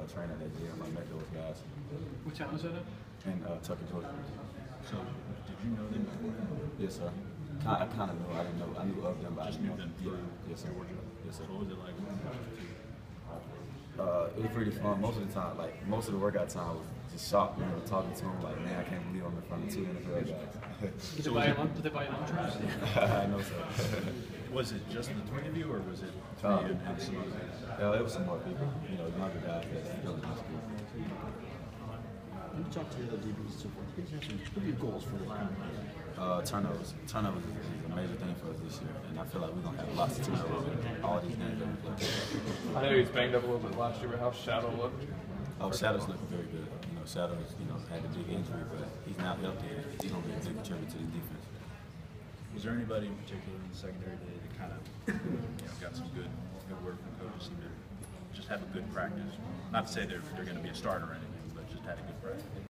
training that gym. I met those guys. What town was that at? In Tucker, Georgia. So, did you know them beforehand? Yes, sir. I kind of knew. I didn't know. I knew of them, but Just I didn't knew know. them through Yes, sir. Georgia? Yes, sir. So what was it like working with you? It was pretty fun. Most of the time, like most of the workout time was just shocked, talking to them like, man, I can't believe I'm in front of two NFL guys. Did they buy you lunch? I know, sir. Was it just the three of you, or was it three and some other guys? It was some more people, younger guys that still in high school. When you talk to the other DBs and so forth, what are your goals for the coming year? Turnovers. Turnovers is a major thing for us this year, and I feel like we're going to have lots of turnovers in all these games that we play. I know he was banged up a little bit last year, but how's Shadow look? Oh, Shadow's looking very good. Shadow's, had a big injury, but he's now healthy. He's going to be a big contributor to the defense. Was there anybody in particular in the secondary today that kind of got some good word from coaches, seemed to just have a good practice? Not to say they're going to be a starter or anything, but just had a good practice.